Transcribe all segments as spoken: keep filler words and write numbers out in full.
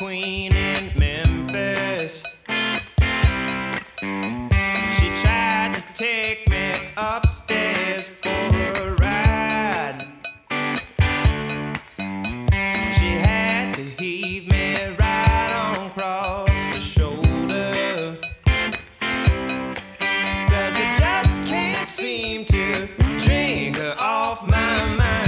queen in Memphis. She tried to take me upstairs for a ride. She had to heave me right on across the shoulder, 'cause I just can't seem to drink her off my mind.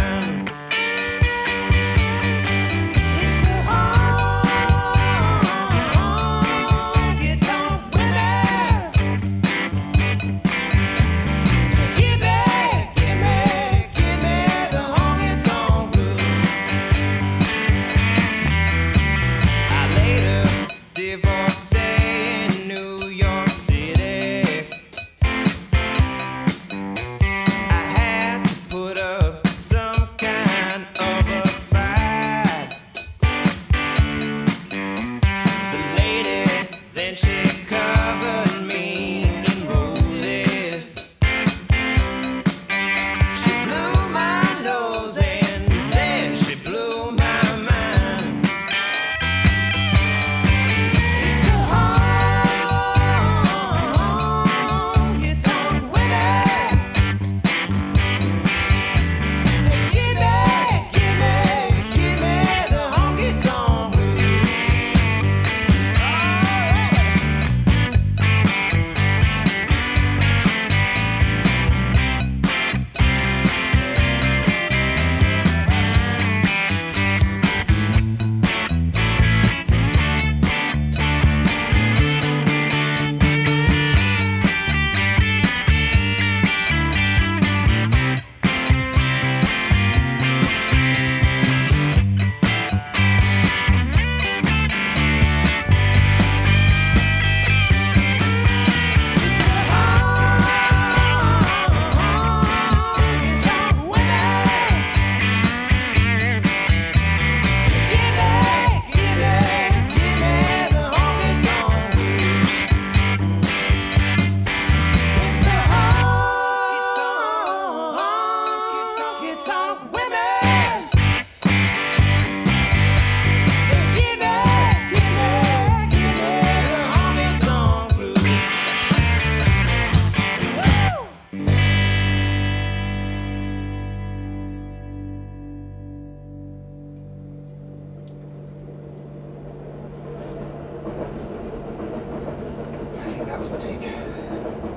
That was the take.